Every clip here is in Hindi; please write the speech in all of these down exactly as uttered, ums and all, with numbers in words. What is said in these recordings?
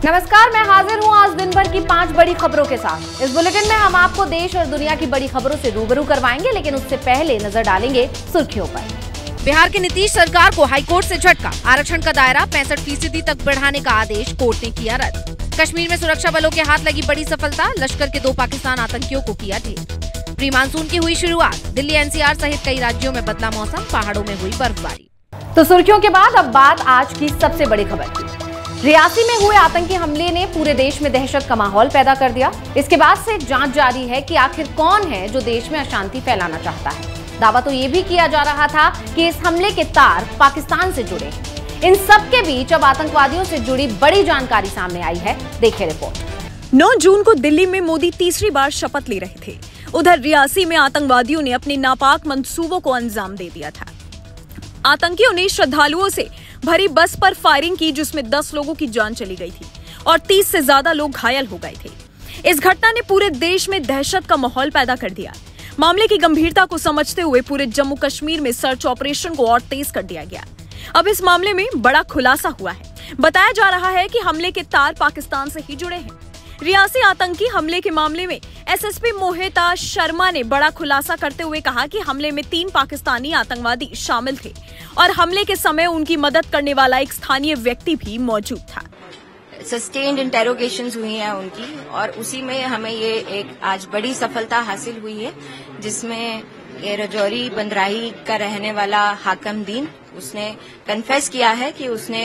नमस्कार, मैं हाजिर हूं आज दिन भर की पांच बड़ी खबरों के साथ। इस बुलेटिन में हम आपको देश और दुनिया की बड़ी खबरों से रूबरू करवाएंगे, लेकिन उससे पहले नजर डालेंगे सुर्खियों पर। बिहार की नीतीश सरकार को हाईकोर्ट से झटका, आरक्षण का दायरा पैंसठ फीसदी तक बढ़ाने का आदेश कोर्ट ने किया रद्द। कश्मीर में सुरक्षा बलों के हाथ लगी बड़ी सफलता, लश्कर के दो पाकिस्तान आतंकियों को किया ढेर। प्री मानसून की हुई शुरुआत, दिल्ली एनसीआर सहित कई राज्यों में बदला मौसम, पहाड़ों में हुई बर्फबारी। तो सुर्खियों के बाद अब बात आज की सबसे बड़ी खबर की। रियासी में हुए आतंकी हमले ने पूरे देश में दहशत का माहौल पैदा कर दिया। इसके बाद से जांच जारी है कि आखिर कौन है जो देश में अशांति फैलाना चाहता है। दावा तो ये भी किया जा रहा था कि इस हमले के तार पाकिस्तान से जुड़े हैं। इन सब के बीच अब आतंकवादियों से जुड़ी बड़ी जानकारी सामने आई है। देखिए रिपोर्ट। नौ जून को दिल्ली में मोदी तीसरी बार शपथ ले रहे थे। उधर रियासी में आतंकवादियों ने अपने नापाक मंसूबों को अंजाम दे दिया था। आतंकियों ने श्रद्धालुओं से भरी बस पर फायरिंग की, जिसमें दस लोगों की जान चली गई थी और तीस से ज्यादा लोग घायल हो गए थे। इस घटना ने पूरे देश में दहशत का माहौल पैदा कर दिया। मामले की गंभीरता को समझते हुए पूरे जम्मू कश्मीर में सर्च ऑपरेशन को और तेज कर दिया गया। अब इस मामले में बड़ा खुलासा हुआ है। बताया जा रहा है कि हमले के तार पाकिस्तान से ही जुड़े हैं। रियासी आतंकी हमले के मामले में एसएसपी मोहिता शर्मा ने बड़ा खुलासा करते हुए कहा कि हमले में तीन पाकिस्तानी आतंकवादी शामिल थे और हमले के समय उनकी मदद करने वाला एक स्थानीय व्यक्ति भी मौजूद था। सस्टेन्ड इंटेरोगेशंस हुई हैं उनकी, और उसी में हमें ये एक आज बड़ी सफलता हासिल हुई है, जिसमें ये रजौरी बंदराही का रहने वाला हाकम दीन, उसने कन्फेस किया है कि उसने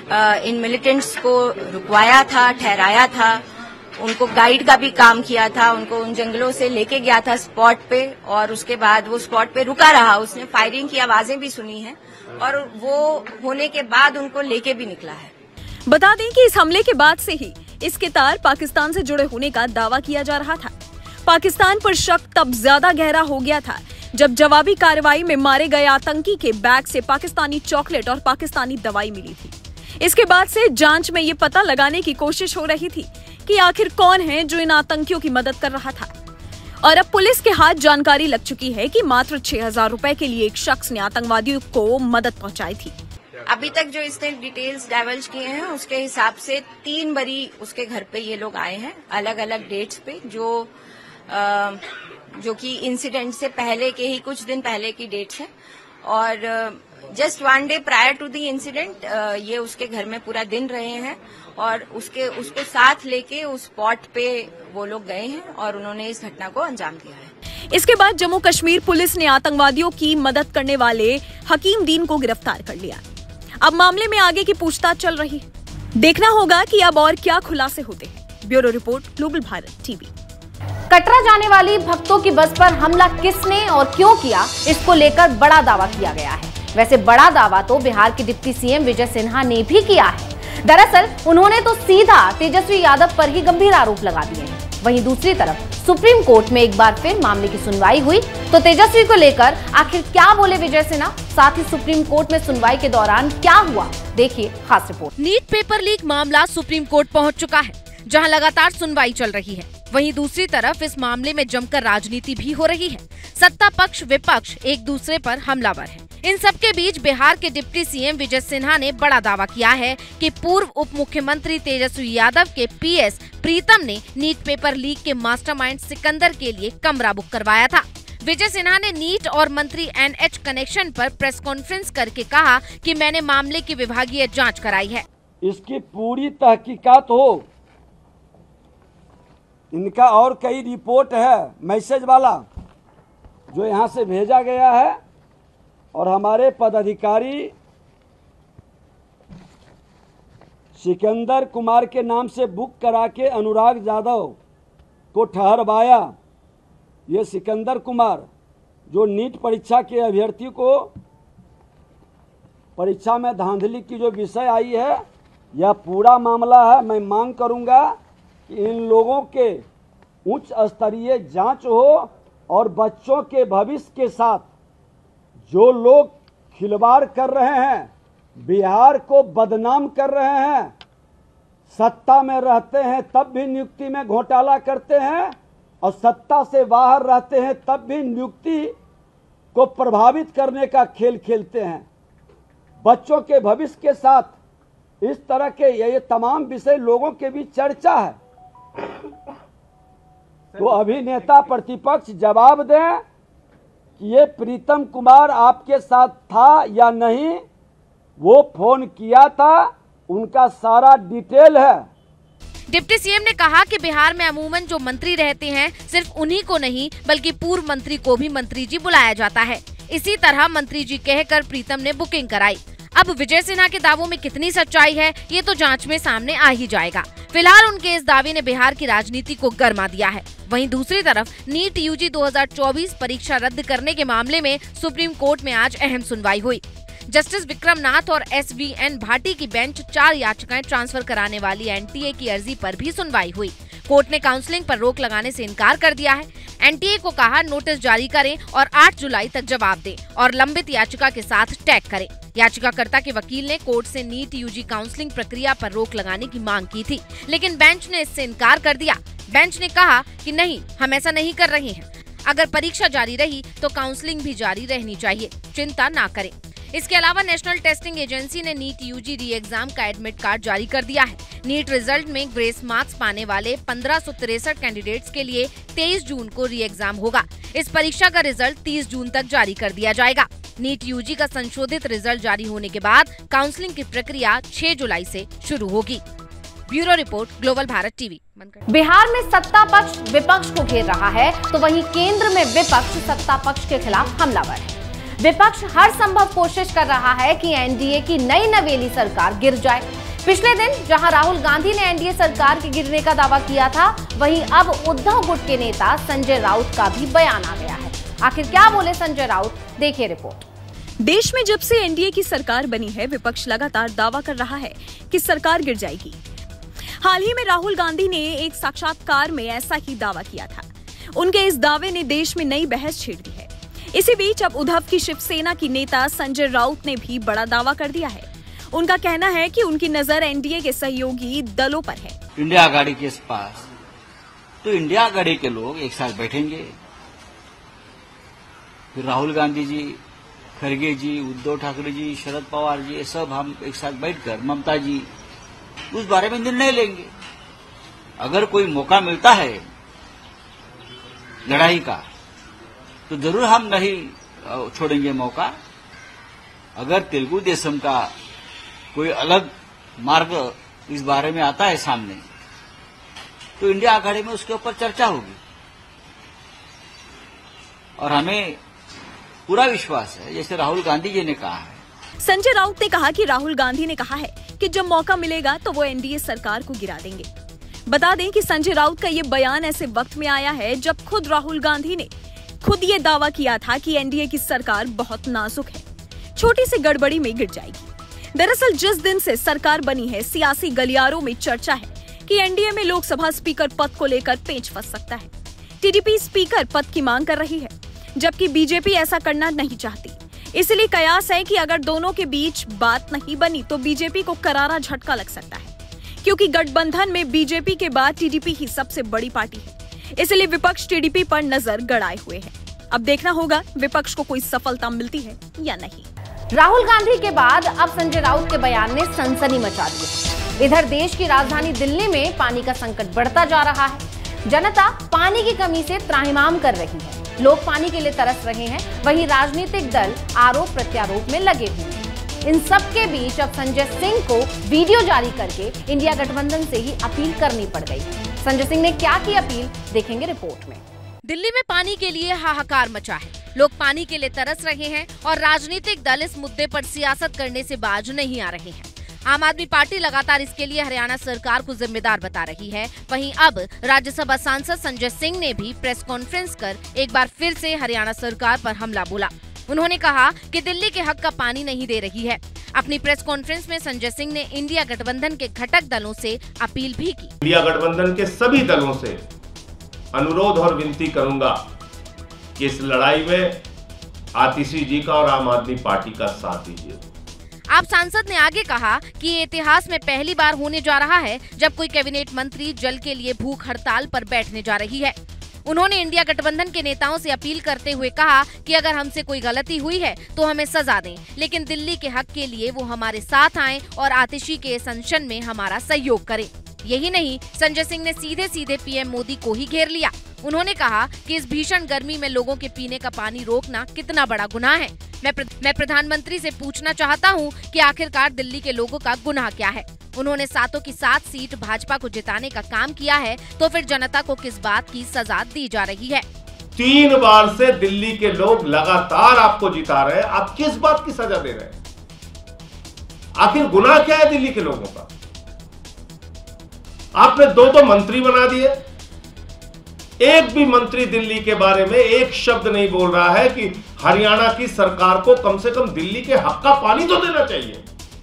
इन मिलिटेंट्स को रुकवाया था, ठहराया था, उनको गाइड का भी काम किया था, उनको उन जंगलों से लेके गया था स्पॉट पे, और उसके बाद वो स्पॉट पे रुका रहा। उसने फायरिंग की आवाजें भी सुनी हैं और वो होने के बाद उनको लेके भी निकला है। बता दें कि इस हमले के बाद से ही इसके तार पाकिस्तान से जुड़े होने का दावा किया जा रहा था। पाकिस्तान पर शक तब ज्यादा गहरा हो गया था जब जवाबी कार्रवाई में मारे गए आतंकी के बैग से पाकिस्तानी चॉकलेट और पाकिस्तानी दवाई मिली थी। इसके बाद से जांच में ये पता लगाने की कोशिश हो रही थी कि आखिर कौन है जो इन आतंकियों की मदद कर रहा था। और अब पुलिस के हाथ जानकारी लग चुकी है कि मात्र छह हजार रुपए के लिए एक शख्स ने आतंकवादियों को मदद पहुंचाई थी। अभी तक जो इसने डिटेल्स डाइवल्ज किए हैं, उसके हिसाब से तीन बरी उसके घर पे ये लोग आए हैं, अलग अलग डेट्स पे, जो आ, जो कि इंसिडेंट से पहले के ही कुछ दिन पहले की डेट्स हैं। और just one day prior to the incident ये उसके घर में पूरा दिन रहे हैं और उसके उसको साथ लेके उस स्पॉट पे वो लोग गए हैं और उन्होंने इस घटना को अंजाम दिया है। इसके बाद जम्मू कश्मीर पुलिस ने आतंकवादियों की मदद करने वाले हकीम दीन को गिरफ्तार कर लिया। अब मामले में आगे की पूछताछ चल रही है। देखना होगा कि अब और क्या खुलासे होते हैं। Bureau report, global Bharat TV. Katra जाने वाली भक्तों की बस पर हमला किसने और क्यों किया, इसको लेकर बड़ा दावा किया गया है। वैसे बड़ा दावा तो बिहार के डिप्टी सीएम विजय सिन्हा ने भी किया है। दरअसल उन्होंने तो सीधा तेजस्वी यादव पर ही गंभीर आरोप लगा दिए हैं। वहीं दूसरी तरफ सुप्रीम कोर्ट में एक बार फिर मामले की सुनवाई हुई, तो तेजस्वी को लेकर आखिर क्या बोले विजय सिन्हा, साथ ही सुप्रीम कोर्ट में सुनवाई के दौरान क्या हुआ, देखिए खास रिपोर्ट। नीट पेपर लीक मामला सुप्रीम कोर्ट पहुंच चुका है, जहां लगातार सुनवाई चल रही है। वहीं दूसरी तरफ इस मामले में जमकर राजनीति भी हो रही है। सत्ता पक्ष विपक्ष एक दूसरे पर हमलावर है। इन सब के बीच बिहार के डिप्टी सीएम विजय सिन्हा ने बड़ा दावा किया है कि पूर्व उप मुख्यमंत्री तेजस्वी यादव के पीएस प्रीतम ने नीट पेपर लीक के मास्टरमाइंड सिकंदर के लिए कमरा बुक करवाया था। विजय सिन्हा ने नीट और मंत्री एनएच कनेक्शन पर प्रेस कॉन्फ्रेंस करके कहा कि मैंने मामले की विभागीय जांच कराई है। इसकी पूरी तहकीकात हो। इनका और कई रिपोर्ट है मैसेज वाला जो यहाँ से भेजा गया है, और हमारे पदाधिकारी सिकंदर कुमार के नाम से बुक करा के अनुराग यादव को ठहरवाया। ये सिकंदर कुमार जो नीट परीक्षा के अभ्यर्थी को परीक्षा में धांधली की जो विषय आई है, यह पूरा मामला है। मैं मांग करूंगा कि इन लोगों के उच्च स्तरीय जांच हो और बच्चों के भविष्य के साथ जो लोग खिलवाड़ कर रहे हैं, बिहार को बदनाम कर रहे हैं, सत्ता में रहते हैं तब भी नियुक्ति में घोटाला करते हैं और सत्ता से बाहर रहते हैं तब भी नियुक्ति को प्रभावित करने का खेल खेलते हैं, बच्चों के भविष्य के साथ इस तरह के ये, ये तमाम विषय लोगों के बीच चर्चा है। तो अभी नेता प्रतिपक्ष जवाब दें कि ये प्रीतम कुमार आपके साथ था या नहीं, वो फोन किया था, उनका सारा डिटेल है। डिप्टी सीएम ने कहा कि बिहार में अमूमन जो मंत्री रहते हैं सिर्फ उन्हीं को नहीं बल्कि पूर्व मंत्री को भी मंत्री जी बुलाया जाता है। इसी तरह मंत्री जी कहकर प्रीतम ने बुकिंग कराई। अब विजय सिन्हा के दावों में कितनी सच्चाई है ये तो जांच में सामने आ ही जाएगा। फिलहाल उनके इस दावे ने बिहार की राजनीति को गर्मा दिया है। वहीं दूसरी तरफ नीट यूजी दो हज़ार चौबीस परीक्षा रद्द करने के मामले में सुप्रीम कोर्ट में आज अहम सुनवाई हुई। जस्टिस विक्रम नाथ और एस वी एन भाटी की बेंच चार याचिकाएं ट्रांसफर कराने वाली एनटीए की अर्जी पर भी सुनवाई हुई। कोर्ट ने काउंसलिंग पर रोक लगाने से इनकार कर दिया है। एनटीए को कहा नोटिस जारी करें और आठ जुलाई तक जवाब दें और लंबित याचिका के साथ टैग करें। याचिकाकर्ता के वकील ने कोर्ट से नीट यूजी काउंसलिंग प्रक्रिया पर रोक लगाने की मांग की थी, लेकिन बेंच ने इससे इनकार कर दिया। बेंच ने कहा कि नहीं, हम ऐसा नहीं कर रहे हैं। अगर परीक्षा जारी रही तो काउंसलिंग भी जारी रहनी चाहिए, चिंता न करें। इसके अलावा नेशनल टेस्टिंग एजेंसी ने नीट यूजी री एग्जाम का एडमिट कार्ड जारी कर दिया है। नीट रिजल्ट में ग्रेस मार्क्स पाने वाले पंद्रह सौ तिरसठ कैंडिडेट्स के लिए तेईस जून को री एग्जाम होगा। इस परीक्षा का रिजल्ट तीस जून तक जारी कर दिया जाएगा। नीट यूजी का संशोधित रिजल्ट जारी होने के बाद काउंसलिंग की प्रक्रिया छह जुलाई से शुरू होगी। Bureau report, global Bharat TV. Bihar में सत्ता पक्ष विपक्ष को घेर रहा है तो वहीं केंद्र में विपक्ष सत्ता पक्ष के खिलाफ हमलावर है। विपक्ष हर संभव कोशिश कर रहा है कि एनडीए की नई नवेली सरकार गिर जाए। पिछले दिन जहां राहुल गांधी ने एनडीए सरकार के गिरने का दावा किया था, वहीं अब उद्धव गुट के नेता संजय राउत का भी बयान आ गया है। आखिर क्या बोले संजय राउत, देखिए रिपोर्ट। देश में जब से एनडीए की सरकार बनी है, विपक्ष लगातार दावा कर रहा है कि सरकार गिर जाएगी। हाल ही में राहुल गांधी ने एक साक्षात्कार में ऐसा ही दावा किया था। उनके इस दावे ने देश में नई बहस छेड़ दी है। इसी बीच अब उद्धव की शिवसेना की नेता संजय राउत ने भी बड़ा दावा कर दिया है। उनका कहना है कि उनकी नजर एनडीए के सहयोगी दलों पर है। इंडिया आघाड़ी के पास तो इंडिया आघाड़ी के लोग एक साथ बैठेंगे, फिर राहुल गांधी जी, खड़गे जी, उद्धव ठाकरे जी, शरद पवार जी, ये सब हम एक साथ बैठकर, ममता जी, उस बारे में निर्णय लेंगे। अगर कोई मौका मिलता है लड़ाई का तो जरूर हम नहीं छोड़ेंगे मौका। अगर तेलुगु देशम का कोई अलग मार्ग इस बारे में आता है सामने तो इंडिया आघाड़ी में उसके ऊपर चर्चा होगी और हमें पूरा विश्वास है, जैसे राहुल गांधी जी ने कहा है। संजय राउत ने कहा कि राहुल गांधी ने कहा है कि जब मौका मिलेगा तो वो एनडीए सरकार को गिरा देंगे। बता दें कि संजय राउत का ये बयान ऐसे वक्त में आया है जब खुद राहुल गांधी ने खुद ये दावा किया था कि एनडीए की सरकार बहुत नाजुक है, छोटी सी गड़बड़ी में गिर जाएगी। दरअसल जिस दिन से सरकार बनी है, सियासी गलियारों में चर्चा है कि एनडीए में लोकसभा स्पीकर पद को लेकर पेंच फंस सकता है। टीडीपी स्पीकर पद की मांग कर रही है, जबकि बीजेपी ऐसा करना नहीं चाहती। इसलिए कयास है कि अगर दोनों के बीच बात नहीं बनी तो बीजेपी को करारा झटका लग सकता है, क्योंकि गठबंधन में बीजेपी के बाद टीडीपी ही सबसे बड़ी पार्टी है। इसलिए विपक्ष टीडीपी पर नजर गड़ाए हुए है। अब देखना होगा विपक्ष को कोई सफलता मिलती है या नहीं। राहुल गांधी के बाद अब संजय राउत के बयान ने सनसनी मचा दी है। इधर देश की राजधानी दिल्ली में पानी का संकट बढ़ता जा रहा है। जनता पानी की कमी से त्राहिमाम कर रही है। लोग पानी के लिए तरस रहे हैं, वहीं राजनीतिक दल आरोप प्रत्यारोप में लगे हुए हैं। इन सब के बीच अब संजय सिंह को वीडियो जारी करके इंडिया गठबंधन से ही अपील करनी पड़ गई। संजय सिंह ने क्या की अपील, देखेंगे रिपोर्ट में। दिल्ली में पानी के लिए हाहाकार मचा है। लोग पानी के लिए तरस रहे हैं और राजनीतिक दल इस मुद्दे पर सियासत करने से बाज नहीं आ रहे हैं। आम आदमी पार्टी लगातार इसके लिए हरियाणा सरकार को जिम्मेदार बता रही है। वहीं अब राज्यसभा सांसद संजय सिंह ने भी प्रेस कॉन्फ्रेंस कर एक बार फिर से हरियाणा सरकार पर हमला बोला। उन्होंने कहा कि दिल्ली के हक का पानी नहीं दे रही है। अपनी प्रेस कॉन्फ्रेंस में संजय सिंह ने इंडिया गठबंधन के घटक दलों से अपील भी की। इंडिया गठबंधन के सभी दलों से अनुरोध और विनती करूंगा कि इस लड़ाई में आतिशी जी का और आम आदमी पार्टी का साथ दीजिए। आप सांसद ने आगे कहा कि ये इतिहास में पहली बार होने जा रहा है जब कोई कैबिनेट मंत्री जल के लिए भूख हड़ताल पर बैठने जा रही है। उन्होंने इंडिया गठबंधन के नेताओं से अपील करते हुए कहा कि अगर हमसे कोई गलती हुई है तो हमें सजा दें, लेकिन दिल्ली के हक के लिए वो हमारे साथ आएं और आतिशी के इस अनशन में हमारा सहयोग करें। यही नहीं, संजय सिंह ने सीधे सीधे पीएम मोदी को ही घेर लिया। उन्होंने कहा कि इस भीषण गर्मी में लोगों के पीने का पानी रोकना कितना बड़ा गुनाह है। मैं प्र, मैं प्रधानमंत्री से पूछना चाहता हूं कि आखिरकार दिल्ली के लोगों का गुनाह क्या है। उन्होंने सातों की सात सीट भाजपा को जिताने का काम किया है, तो फिर जनता को किस बात की सजा दी जा रही है? तीन बार से दिल्ली के लोग लगातार आपको जिता रहे हैं, आप किस बात की सजा दे रहे हैं? आखिर गुनाह क्या है दिल्ली के लोगों का? आपने दो दो मंत्री बना दिए, एक भी मंत्री दिल्ली के बारे में एक शब्द नहीं बोल रहा है कि हरियाणा की सरकार को कम से कम दिल्ली के हक का पानी तो देना चाहिए।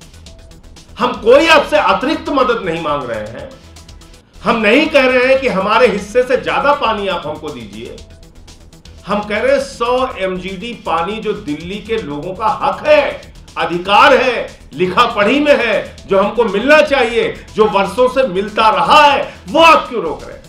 हम कोई आपसे अतिरिक्त मदद नहीं मांग रहे हैं, हम नहीं कह रहे हैं कि हमारे हिस्से से ज्यादा पानी आप हमको दीजिए। हम कह रहे हैं सौ एमजीडी पानी जो दिल्ली के लोगों का हक है, अधिकार है, लिखा पढ़ी में है, जो हमको मिलना चाहिए, जो वर्षों से मिलता रहा है, वो आप क्यों रोक रहे हैं?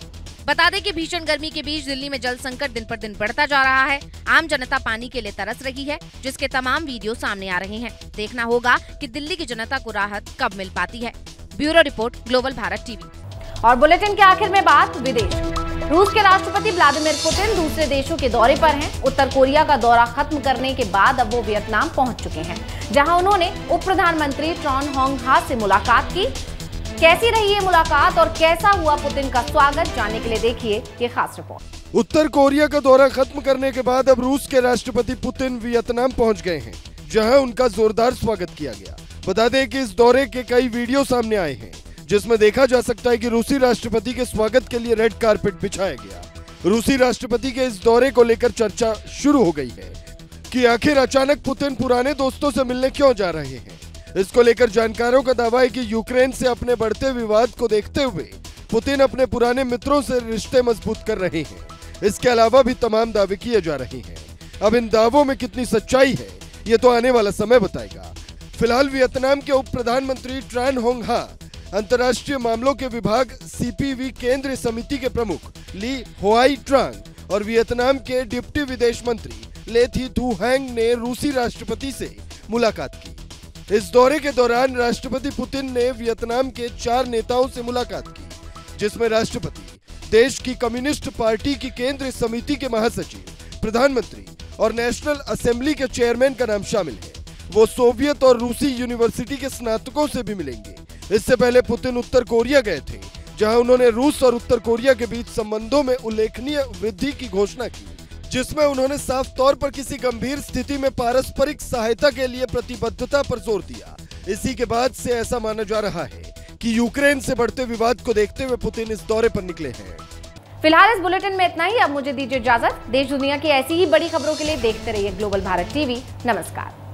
बता दें कि भीषण गर्मी के बीच दिल्ली में जल संकट दिन पर दिन बढ़ता जा रहा है। आम जनता पानी के लिए तरस रही है, जिसके तमाम वीडियो सामने आ रहे हैं। देखना होगा कि दिल्ली की जनता को राहत कब मिल पाती है। Bureau report, global Bharat TV. और बुलेटिन के आखिर में बात विदेश। रूस के राष्ट्रपति व्लादिमीर पुतिन दूसरे देशों के दौरे पर हैं। उत्तर कोरिया का दौरा खत्म करने के बाद अब वो वियतनाम पहुंच चुके हैं, जहां उन्होंने उप प्रधानमंत्री ट्रॉन होंग हा से मुलाकात की। कैसी रही ये मुलाकात और कैसा हुआ पुतिन का स्वागत, जानने के लिए देखिए ये खास रिपोर्ट। उत्तर कोरिया का दौरा खत्म करने के बाद अब रूस के राष्ट्रपति पुतिन वियतनाम पहुंच गए हैं, जहां उनका जोरदार स्वागत किया गया। बता दें कि इस दौरे के कई वीडियो सामने आए हैं, जिसमें देखा जा सकता है कि रूसी राष्ट्रपति के स्वागत के लिए रेड कारपेट बिछाया गया। रूसी राष्ट्रपति के इस दौरे को लेकर चर्चा शुरू हो गई है कि आखिर अचानक पुतिन पुराने दोस्तों से मिलने क्यों जा रहे हैं। इसको लेकर जानकारों का दावा है कि यूक्रेन से अपने बढ़ते विवाद को देखते हुए पुतिन अपने पुराने मित्रों से रिश्ते मजबूत कर रहे हैं। इसके अलावा भी तमाम दावे किए जा रहे हैं। अब इन दावों में कितनी सच्चाई है, ये तो आने वाला समय बताएगा। फिलहाल वियतनाम के उप प्रधानमंत्री ट्रॉन होंग हा, अंतर्राष्ट्रीय मामलों के विभाग सीपीवी केंद्रीय समिति के प्रमुख ली होआई ट्रांग और वियतनाम के डिप्टी विदेश मंत्री ले थी थू हैंग ने रूसी राष्ट्रपति से मुलाकात की। इस दौरे के दौरान राष्ट्रपति पुतिन ने वियतनाम के चार नेताओं से मुलाकात की, जिसमें राष्ट्रपति, देश की कम्युनिस्ट पार्टी की केंद्रीय समिति के महासचिव, प्रधानमंत्री और नेशनल असेंबली के चेयरमैन का नाम शामिल है। वो सोवियत और रूसी यूनिवर्सिटी के स्नातकों से भी मिलेंगे। इससे पहले पुतिन उत्तर कोरिया गए थे, जहां उन्होंने रूस और उत्तर कोरिया के बीच संबंधों में उल्लेखनीय वृद्धि की घोषणा की, जिसमें उन्होंने साफ तौर पर किसी गंभीर स्थिति में पारस्परिक सहायता के लिए प्रतिबद्धता पर जोर दिया। इसी के बाद से ऐसा माना जा रहा है कि यूक्रेन से बढ़ते विवाद को देखते हुए पुतिन इस दौरे पर निकले हैं। फिलहाल इस बुलेटिन में इतना ही। अब मुझे दीजिए इजाजत। देश दुनिया की ऐसी ही बड़ी खबरों के लिए देखते रहिए ग्लोबल भारत टीवी। नमस्कार।